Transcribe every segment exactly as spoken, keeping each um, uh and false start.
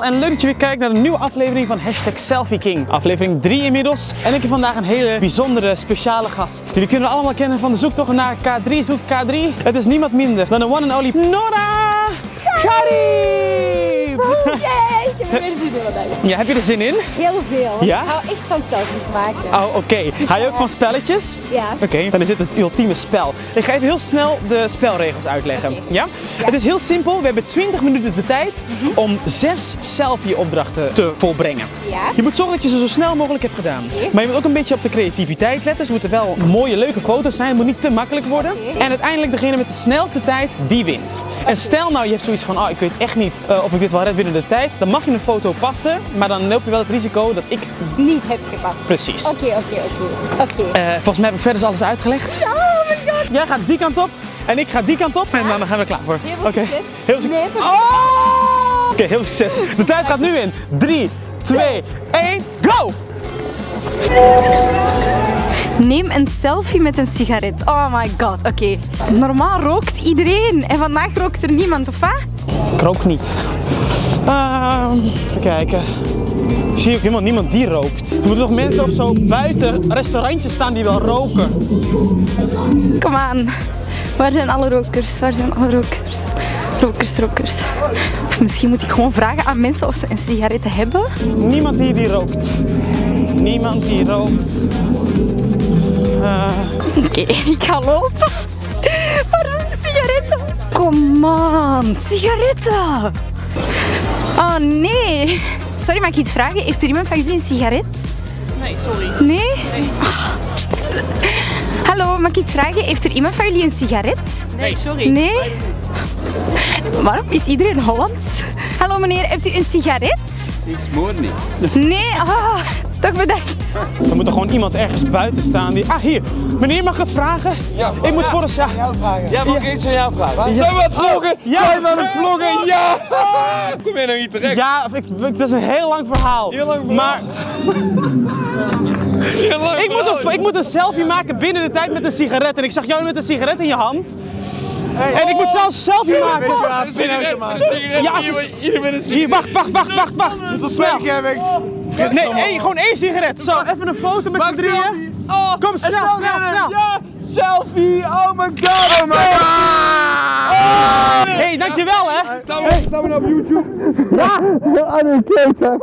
en leuk dat je weer kijkt naar een nieuwe aflevering van Hashtag Selfie King. Aflevering drie inmiddels. En ik heb vandaag een hele bijzondere, speciale gast. Jullie kunnen het allemaal kennen van de zoektocht naar K drie zoekt K drie. Het is niemand minder dan de one and only Nora Gharib! Oh, yay! Ik heb er weer zin in vandaag. Ja, heb je er zin in? Heel veel. Ja? Ik hou echt van selfies maken. Oh, oké. Okay. Ga je ook van spelletjes? Ja. Oké, okay, dan is dit het ultieme spel. Ik ga even heel snel de spelregels uitleggen. Okay. Ja? Ja? Het is heel simpel. We hebben twintig minuten de tijd mm-hmm. om zes selfie-opdrachten te volbrengen. Ja. Je moet zorgen dat je ze zo snel mogelijk hebt gedaan. Okay. Maar je moet ook een beetje op de creativiteit letten. Ze moeten wel mooie, leuke foto's zijn. Het moet niet te makkelijk worden. Okay. En uiteindelijk degene met de snelste tijd, die wint. Okay. En stel nou, je hebt zoiets van, oh, ik weet echt niet uh, of ik dit wel red binnen de tijd. Dan mag je een foto passen, maar dan loop je wel het risico dat ik niet heb gepast. Precies. Oké, oké, oké. Volgens mij heb ik verder alles uitgelegd. Ja, oh my god. Jij gaat die kant op en ik ga die kant op. Ja? En dan gaan we klaar voor. Heel veel okay. succes. Heel succes. Nee, toch? Oh! Oké, okay, heel veel succes. De tijd gaat nu in. drie, twee, één, go! Neem een selfie met een sigaret. Oh my god, oké. Okay. Normaal rookt iedereen en vandaag rookt er niemand, of wat? Ik rook niet. Uh, even kijken. Ik zie ook helemaal niemand die rookt. Er moeten nog mensen of zo buiten restaurantjes staan die wel roken. Kom aan. Waar zijn alle rokers? Waar zijn alle rokers? Rokers, rokers. Of misschien moet ik gewoon vragen aan mensen of ze een sigaret hebben. Niemand hier die rookt. Niemand die rookt. Uh... Oké, okay, ik ga lopen. Waar zijn de sigaretten? Kom aan, sigaretten! Oh nee! Sorry, mag ik iets vragen? Heeft er iemand van jullie een sigaret? Nee, sorry. Nee? nee. Oh, hallo, mag ik iets vragen? Heeft er iemand van jullie een sigaret? Nee, sorry. Nee? Waarom? Is iedereen Hollands? Hallo meneer, heeft u een sigaret? Ik smoor niet. Nee? Oh, toch bedankt. Er moet er gewoon iemand ergens buiten staan die... Ah, hier. Meneer, mag ik het vragen? Ja. Ik moet voor de... Ja. Ja, mag ik iets aan jou vragen? Ja. Zijn we aan het vloggen? Ja. Zijn we aan het vloggen? Ja! Kom jij nou hier terecht? Ja, ik, ik, dat is een heel lang verhaal. Heel lang verhaal. Maar... Heel lang ik, moet een, ik moet een selfie maken binnen de tijd met een sigaret. En ik zag jou met een sigaret in je hand. Hey. En ik moet zelfs een selfie ja, maken. Een sigaret, een sigaret. Ja, hier met een sigaret. Hier, wacht, wacht, wacht, wacht, wacht. Snel. Nee, één, gewoon één sigaret. Zo, even een foto met z'n drieën. Oh, kom, snel, snel, snel. Ja, selfie. Oh my god. Oh my god. Hé, hey, dankjewel hè. Staan we, staan we nou op YouTube? Ja. Aan een keten.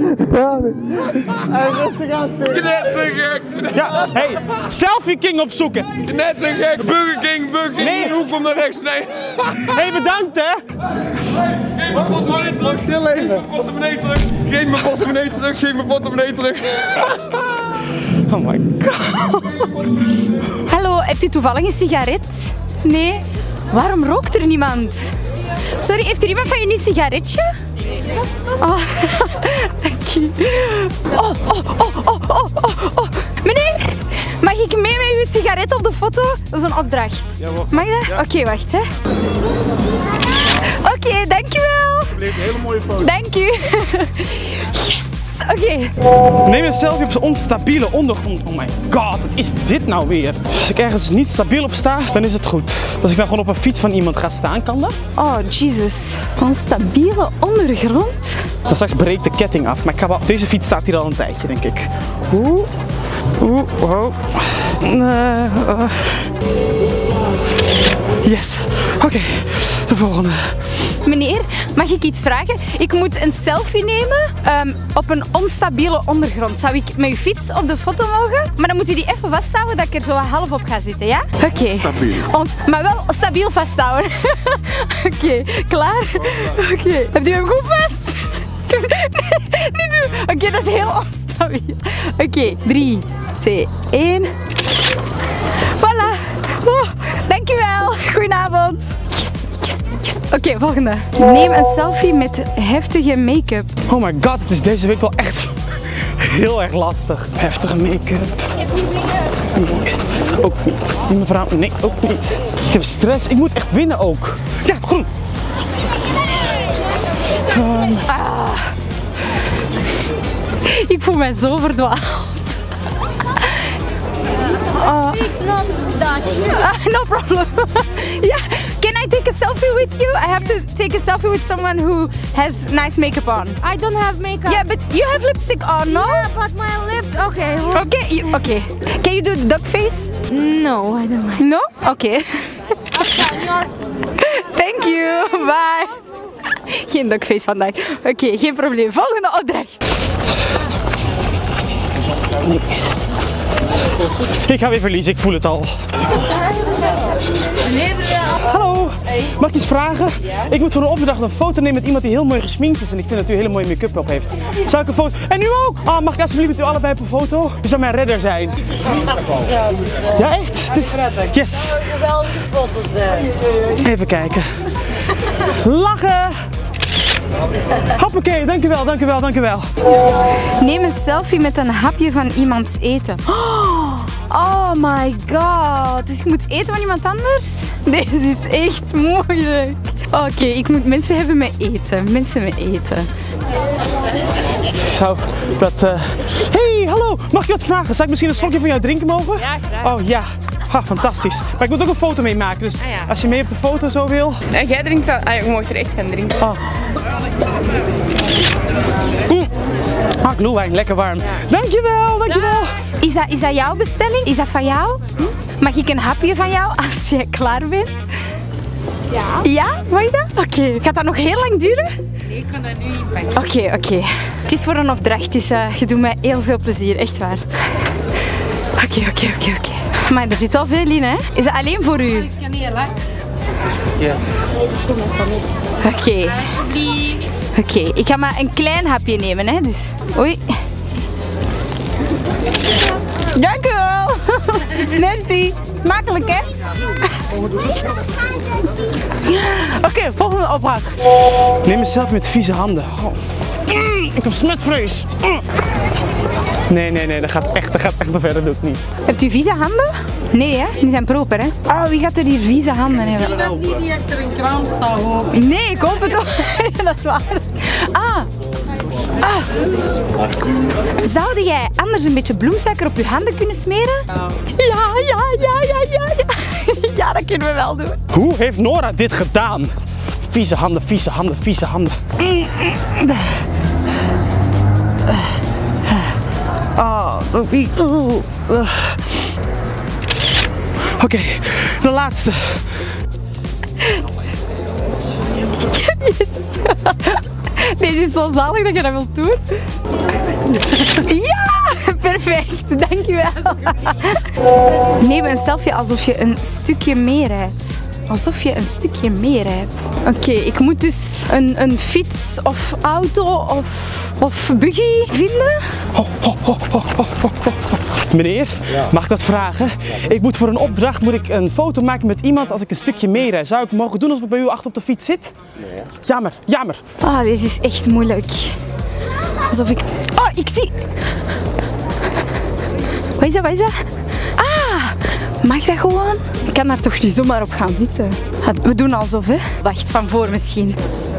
Hey, rustig aan. Knettergek. Ja, hey, Selfie King opzoeken. Knettergek. Burger King, Burger King. Nee. Hoek om naar rechts, nee. Hey, bedankt hè. Geef mijn portemonnee terug. Stil even. Geef mijn portemonnee terug. Geef mijn portemonnee terug. Geef mijn portemonnee terug. Oh my god. Hallo, hebt u toevallig een sigaret? Nee? Waarom rookt er niemand? Sorry, heeft er iemand van jullie een sigaretje? Oh, dank je. Oh, oh, oh, oh, oh, oh, oh. Meneer, mag ik mee met uw sigaret op de foto? Dat is een opdracht. Mag dat? Ja. Oké, okay, wacht hè. Oké, okay, dankjewel. Een hele mooie foto. Dank u. Yes. Oké. Okay. Neem een selfie op zo'n onstabiele ondergrond. Oh my god, wat is dit nou weer? Als ik ergens niet stabiel op sta, dan is het goed. Als ik nou gewoon op een fiets van iemand ga staan, kan dat? Oh, Jesus. Onstabiele ondergrond? Dan straks breekt de ketting af. Maar ik ga wel... Deze fiets staat hier al een tijdje, denk ik. Oeh. Oeh. Wow. Uh, uh. Yes. Oké, okay. De volgende. Meneer, mag ik iets vragen? Ik moet een selfie nemen um, op een onstabiele ondergrond. Zou ik met uw fiets op de foto mogen? Maar dan moet u die even vasthouden dat ik er zo half op ga zitten, ja? Oké. Okay. Stabiel. Ont maar wel stabiel vasthouden. Oké, okay. Klaar? Oké. Okay. Hebt u hem goed vast? Nee, niet doen. Oké, okay, dat is heel onstabiel. Oké, okay. drie, twee, één. Voilà. Oh, dankjewel. Goedenavond. Oké, okay, volgende. Neem een selfie met heftige make-up. Oh my god, het is deze week wel echt heel erg lastig. Heftige make-up. Nee, ook niet. Die mevrouw, nee, ook niet. Ik heb stress, ik moet echt winnen ook. Ja, groen. Um. Ah. Ik voel mij zo verdwaald. Uh, Not Dutch. Uh, no problem. Yeah, can I I take a selfie with you? I have to take a selfie with someone who has nice makeup on. I don't have makeup. Yeah, but you have lipstick on, no? Yeah, but my lip. Okay. Well, Okay, you, okay. Can you do the duck face? no, I don't like. No? Okay. Thank you. Bye. Geen duckface vandaag. Oké, okay, geen probleem. Volgende opdracht. Nee. Ik ga weer verliezen, ik voel het al. Hallo, mag ik iets vragen? Ik moet voor een opdracht een foto nemen met iemand die heel mooi gesminkt is en ik vind dat u een hele mooie make-up op heeft. Zou ik een foto... En u ook? Ah, mag ik alsjeblieft met u allebei op een foto? U zou mijn redder zijn. Ja, echt? Yes. Geweldige foto's zijn. Even kijken. Lachen! Hoppakee, dankjewel, dankjewel, dankjewel. Neem een selfie met een hapje van iemands eten. Oh my god. Dus ik moet eten van iemand anders? Deze is echt moeilijk. Oké, okay, ik moet mensen hebben met eten. Mensen met eten. Zo, dat... Uh... Hey, hallo, mag ik wat vragen? Zou ik misschien een slokje van jou drinken mogen? Ja, graag. Oh ja, ha, fantastisch. Maar ik moet ook een foto mee maken, dus Ah, ja. als je mee op de foto zo wil... En jij drinkt wel. Ah, je mag er echt gaan drinken. Oh. Mm. Ah, glühwein, lekker warm. Dankjewel, dankjewel. Is dat, is dat jouw bestelling? Is dat van jou? Mag ik een hapje van jou als jij klaar bent? Ja. Ja? Mag je dat? Oké. Okay. Gaat dat nog heel lang duren? Nee, ik kan dat nu inpakken. Oké, okay, oké. Okay. Het is voor een opdracht, dus uh, je doet mij heel veel plezier, echt waar. Oké, okay, oké, okay, oké, okay, oké. Okay. Maar er zit wel veel in, hè? Is dat alleen voor u? Ik kan niet heel hard. Ja. Oké. Okay. Alsjeblieft. Oké, okay, ik ga maar een klein hapje nemen, hè? Dus. Oei. Dank u wel. Merci. Smakelijk, hè? Oké, okay, volgende opdracht. Neem mezelf met vieze handen. Oh. Mm, ik heb smetvrees. Mm. Nee, nee, nee, dat gaat echt, dat gaat echt te ver, dat doe ik niet. Hebt u vieze handen? Nee, hè? Die zijn proper, hè? Oh, wie gaat er hier vieze handen hebben? Iemand die die achter een kraam staat, hoop ik. Nee, ik hoop het toch. Dat is waar. Ah. Ah. Zou jij anders een beetje bloemsuiker op je handen kunnen smeren? Ja, ja, ja, ja, ja, ja. Ja, dat kunnen we wel doen. Hoe heeft Nora dit gedaan? Vieze handen, vieze handen, vieze handen. Ah, oh, zo vies. Uh. Uh. Oké, okay, de laatste. Yes. Deze is zo zalig dat je dat wilt doen. Ja, perfect, dankjewel. Neem een selfie alsof je een stukje meer rijdt. Alsof je een stukje meer rijdt. Oké, okay, ik moet dus een, een fiets of auto of, of buggy vinden. Ho, ho, ho, ho, ho, ho. Meneer, ja. Mag ik wat vragen? Ja. Ik moet voor een opdracht moet ik een foto maken met iemand als ik een stukje mee rijd. Zou ik mogen doen alsof ik bij u achter op de fiets zit? Nee. Jammer, jammer. Ah, oh, deze is echt moeilijk. Alsof ik... Oh, ik zie... Wat is dat, wat is dat? Ah, mag dat gewoon? Ik kan daar toch niet zomaar op gaan zitten. We doen alsof, hè. Wacht, van voor misschien.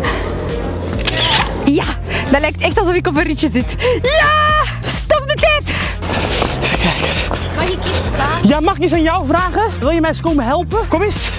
Ja, dat lijkt echt alsof ik op een ritje zit. Ja! Stop de tijd! Kijk. Mag ik iets vragen? Ja, mag ik iets aan jou vragen? Wil je mij eens komen helpen? Kom eens.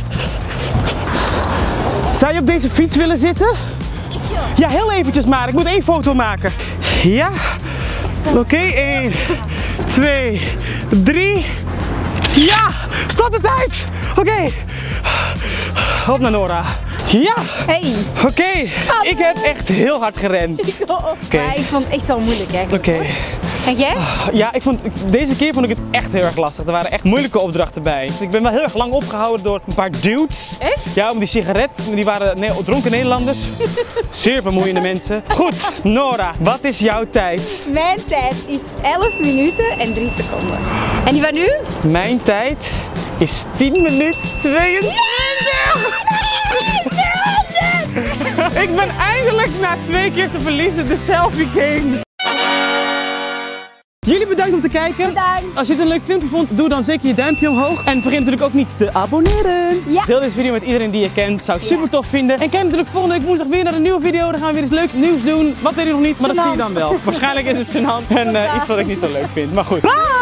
Zou je op deze fiets willen zitten? Ja, heel eventjes maar. Ik moet één foto maken. Ja? Oké, okay, één, twee, drie. Ja! Stop de tijd! Oké. Okay. Op naar Nora. Ja! Hey! Oké, okay. Ik heb echt heel hard gerend. Ik ook. Okay. Ja, ik vond het echt wel moeilijk eigenlijk. Oké. Okay. En jij? Ja, ik vond, deze keer vond ik het echt heel erg lastig. Er waren echt moeilijke opdrachten bij. Dus ik ben wel heel erg lang opgehouden door een paar dudes. Echt? Ja, om die sigaret. Die waren ne dronken Nederlanders. Zeer vermoeiende mensen. Goed, Nora, wat is jouw tijd? Mijn tijd is elf minuten en drie seconden. En die van u? Mijn tijd is tien minuten tweeëntwintig. Ik ben eindelijk na twee keer te verliezen de selfie game. Jullie bedankt om te kijken. Bedankt. Als je het een leuk filmpje vond, doe dan zeker je duimpje omhoog. En vergeet natuurlijk ook niet te abonneren. Ja. Deel deze video met iedereen die je kent. Zou ik super tof vinden. En kijk natuurlijk volgende week woensdag weer naar een nieuwe video. Dan gaan we weer eens leuk nieuws doen. Wat weet ik nog niet, maar dat zie je dan wel. Waarschijnlijk is het gênant en uh, iets wat ik niet zo leuk vind. Maar goed. Bye!